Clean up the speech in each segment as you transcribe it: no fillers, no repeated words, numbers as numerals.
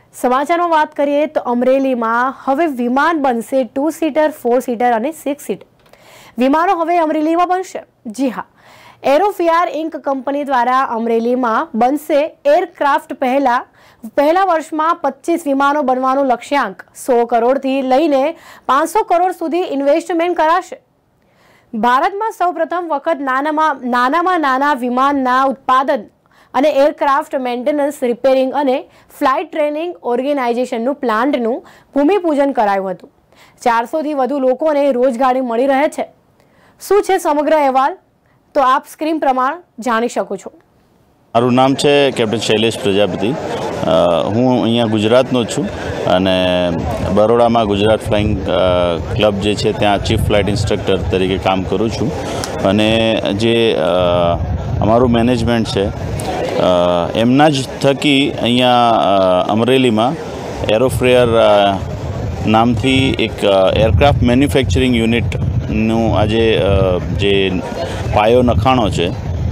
સમાચારમાં વાત કરીએ તો અમરેલીમાં હવે વિમાન બનશે 2 સીટર, 4 સીટર અને 6 સીટર વિમાનો હવે અમરેલીમાં બનશે। જી હા, એરોફેર ઇન્ક કંપની દ્વારા અમરેલીમાં બનશે એરક્રાફ્ટ। પહેલા વર્ષમાં 25 વિમાનો બનવાનો લક્ષ્યાંક 100 કરોડથી લઈને 500 કરોડ સુધી ઇન્વેસ્ટમેન્ટ કરાશે। ભારતમાં સૌપ્રથમ વખત નાનામાં નાના વિમાનના ઉત્પાદન અને એરક્રાફ્ટ મેન્ટેનન્સ, રિપેરિંગ અને ફ્લાઇટ ટ્રેનિંગ ઓર્ગેનાઇઝેશનનું પ્લાન્ટનું ભૂમિપૂજન કરાયું હતું। 400થી વધુ લોકોને રોજગારી મળી રહે છે। શું છે સમગ્ર અહેવાલ, તો આપ સ્ક્રીન પ્રમાણે જાણી શકો છો। મારું નામ છે કેપ્ટન શૈલેષ પ્રજાપતિ। હું અહીંયા ગુજરાતનો છું અને બરોડામાં ગુજરાત ફ્લાઇંગ ક્લબ જે છે ત્યાં ચીફ ફ્લાઇટ ઇન્સ્ટ્રક્ટર તરીકે કામ કરું છું અને જે અમારું મેનેજમેન્ટ છે એમના જ થકી અહીંયા અમરેલીમાં એરોફેર નામથી એક એરક્રાફ્ટ મેન્યુફેક્ચરિંગ યુનિટનું આજે જે પાયો નખાણો છે।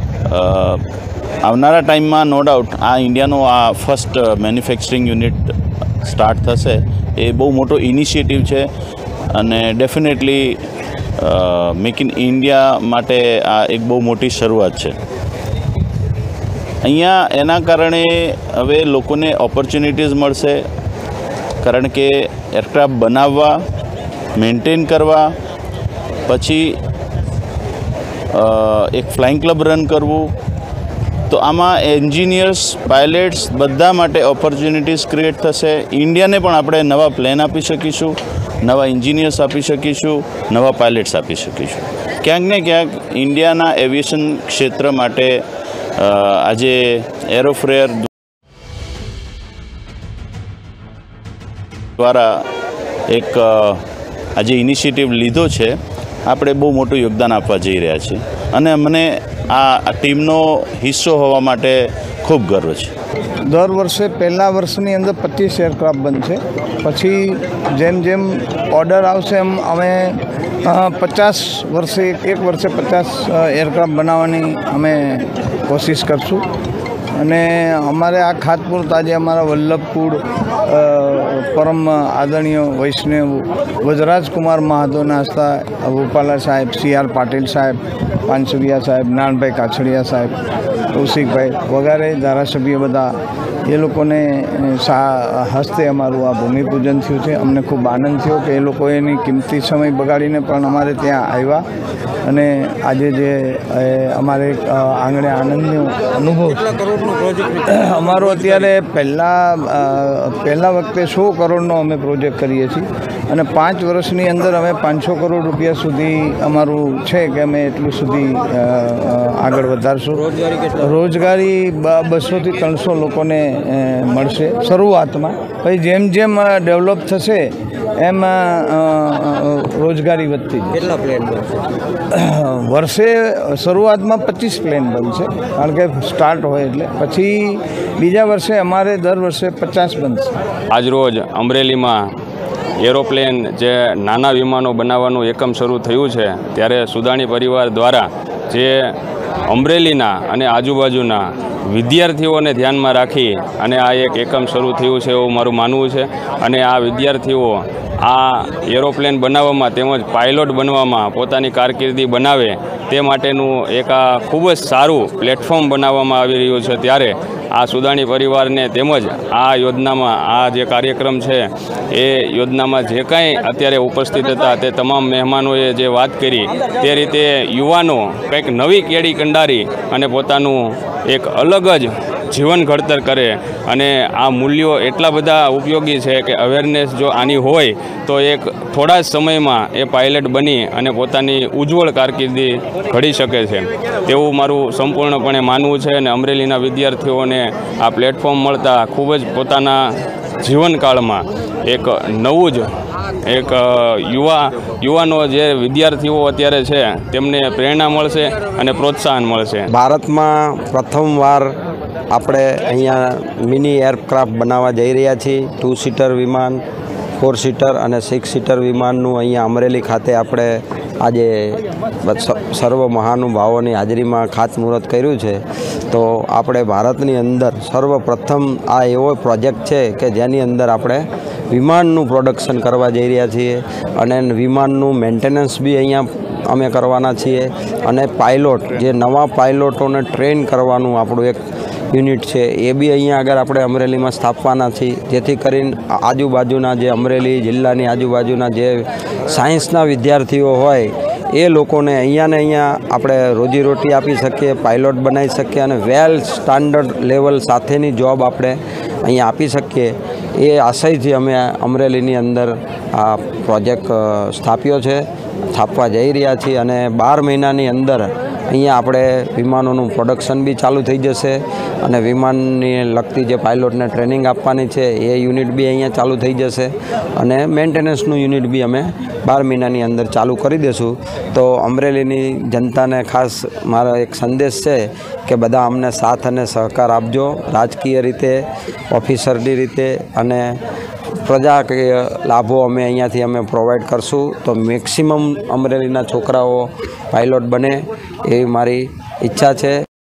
આવનારા ટાઈમમાં નો ડાઉટ આ ઇન્ડિયાનો આ ફર્સ્ટ મેન્યુફેક્ચરિંગ યુનિટ સ્ટાર્ટ થશે। એ બહુ મોટો ઇનિશિયેટિવ છે અને ડેફિનેટલી મેક ઇન ઇન્ડિયા માટે આ એક બહુ મોટી શરૂઆત છે। અહીંયા એના કારણે હવે લોકોને ઓપોર્ચ્યુનિટીઝ મળશે, કારણ કે એરક્રાફ્ટ બનાવવા, મેન્ટેન કરવા, પછી એક ફ્લાઇંગ ક્લબ રન કરવું, તો આમાં એન્જિનિયર્સ, પાયલટ્સ બધા માટે ઓપોર્ચ્યુનિટીઝ ક્રિએટ થશે। ઇન્ડિયાને પણ આપણે નવા પ્લેન આપી શકીશું, નવા એન્જિનિયર્સ આપી શકીશું, નવા પાયલટ્સ આપી શકીશું। ક્યાંક ને ક્યાંક ઇન્ડિયાના એવિએશન ક્ષેત્ર માટે આજે એરોફેર દ્વારા એક આજે ઇનિશિયેટિવ લીધો છે, આપણે બહુ મોટું યોગદાન આપવા જઈ રહ્યા છીએ અને મને આ ટીમનો હિસ્સો હોવા માટે ખૂબ ગર્વ છે। દર વર્ષે પહેલા વર્ષની અંદર 25 એરક્રાફ્ટ બનશે, પછી જેમ જેમ ઓર્ડર આવશે એમ અમે 50 વર્ષે એક વર્ષે 50 એરક્રાફ્ટ બનાવવાની અમે કોશિશ કરશું અને અમારે આ ખાતમુહૂર્ત આજે અમારા વલ્લભપુર પરમ આદરણીય વૈષ્ણવ વજરાજકુમાર મહાતોના હસ્તા રૂપાલા સાહેબ, CR પાટીલ સાહેબ, પાનસુરિયા સાહેબ, નાનભાઈ કાછડિયા સાહેબ, કૌશિકભાઈ વગેરે ધારાસભ્ય બધા એ લોકોને હસ્તે અમારું આ ભૂમિપૂજન થયું છે। અમને ખૂબ આનંદ થયો કે એ લોકો એની કિંમતી સમય બગાડીને પણ અમારે ત્યાં આવ્યા અને આજે જે અમારે આંગણે આનંદનો અનુભવ અમારો અત્યારે પહેલા વખતે 100 કરોડનો અમે પ્રોજેક્ટ કરીએ છીએ અને 5 વર્ષની અંદર અમે 500 કરોડ રૂપિયા સુધી અમારું છે કે અમે એટલું સુધી આગળ વધારશું। રોજગારી 200થી 300 લોકોને મળશે શરૂઆતમાં, પછી જેમ જેમ ડેવલપ થશે એમ રોજગારી વધતી જશે। કેટલા પ્લેન બનશે? વર્ષે શરૂઆતમાં 25 પ્લેન બનશે, કારણ કે સ્ટાર્ટ હોય એટલે પછી બીજા વર્ષે અમારે દર વર્ષે 50 બનશે। આજરોજ અમરેલીમાં એરોપ્લેન જે નાના વિમાનો બનાવવાનું એકમ શરૂ થયું છે, ત્યારે સુદાણી પરિવાર દ્વારા જે અમરેલીના અને આજુબાજુના વિદ્યાર્થીઓને ધ્યાનમાં રાખી અને આ એક એકમ શરૂ થયું છે એવું મારું માનવું છે અને આ વિદ્યાર્થીઓ આ એરોપ્લેન બનાવવામાં તેમજ પાયલોટ બનવામાં પોતાની કારકિર્દી બનાવે તે માટેનું એક આ ખૂબ જ સારું પ્લેટફોર્મ બનાવવામાં આવી રહ્યું છે। ત્યારે આ સુદાણી પરિવારને તેમજ આ યોજનામાં આ જે કાર્યક્રમ છે એ યોજનામાં જે કાંઈ અત્યારે ઉપસ્થિત હતા તે તમામ મહેમાનોએ જે વાત કરી તે રીતે યુવાનો કંઈક નવી કેડી કંડારી અને પોતાનું એક અલગ જ જીવન ઘડતર કરે અને આ મૂલ્યો એટલા બધા ઉપયોગી છે કે અવેરનેસ જો આની હોય તો એક થોડા જ સમયમાં એ પાયલટ બની અને પોતાની ઉજ્જવળ કારકિર્દી ઘડી શકે છે તેવું મારું સંપૂર્ણપણે માનવું છે અને અમરેલીના વિદ્યાર્થીઓને આ પ્લેટફોર્મ મળતા ખૂબ જ પોતાના જીવનકાળમાં એક નવું જ એક યુવાનો જે વિદ્યાર્થીઓ અત્યારે છે તેમને પ્રેરણા મળશે અને પ્રોત્સાહન મળશે। ભારતમાં પ્રથમવાર આપણે અહીંયા મિની એરક્રાફ્ટ બનાવવા જઈ રહ્યા છીએ। 2 સીટર વિમાન, 4 સીટર અને 6 સીટર વિમાનનું અહીંયા અમરેલી ખાતે આપણે આજે સર્વ મહાનુભાવોની હાજરીમાં ખાતમુહૂર્ત કર્યું છે. તો આપણે ભારતની અંદર સર્વપ્રથમ આ એવો પ્રોજેક્ટ છે કે જેની અંદર આપણે વિમાનનું પ્રોડક્શન કરવા જઈ રહ્યા છીએ અને વિમાનનું મેન્ટેનન્સ બી અહીંયા અમે કરવાના છીએ અને પાયલોટ જે નવા પાયલોટોને ટ્રેન કરવાનું આપણું એક યુનિટ છે એ બી અહીંયા આગળ આપણે અમરેલીમાં સ્થાપવાના છીએ, જેથી કરીને આજુબાજુના જે અમરેલી જિલ્લાની આજુબાજુના જે સાયન્સના વિદ્યાર્થીઓ હોય એ લોકોને અહીંયા આપણે રોજીરોટી આપી શકીએ, પાયલોટ બનાવી શકીએ અને વેલ સ્ટાન્ડર્ડ લેવલ સાથેની જોબ આપણે અહીંયા આપી શકીએ. એ આશયથી અમે અમરેલીની અંદર આ પ્રોજેક્ટ સ્થાપવા જઈ રહ્યા છીએ અને 12 મહિનાની અંદર અહીંયા આપણે વિમાનોનું પ્રોડક્શન બી ચાલુ થઈ જશે અને વિમાનને લગતી જે પાયલોટને ટ્રેનિંગ આપવાની છે એ યુનિટ બી અહીંયા ચાલુ થઈ જશે અને મેન્ટેનન્સનું યુનિટ બી અમે 12 મહિનાની અંદર ચાલુ કરી દઈશું. તો અમરેલીની જનતાને ખાસ મારો એક સંદેશ છે કે બધા અમને સાથ અને સહકાર આપજો, રાજકીય રીતે, ઓફિસરની રીતે અને પ્રજાકીય લાભો અહીંયાથી અમે પ્રોવાઈડ કરશું. તો મેક્સિમમ અમરેલીના છોકરાઓ પાયલોટ બને એવી મારી ઈચ્છા છે.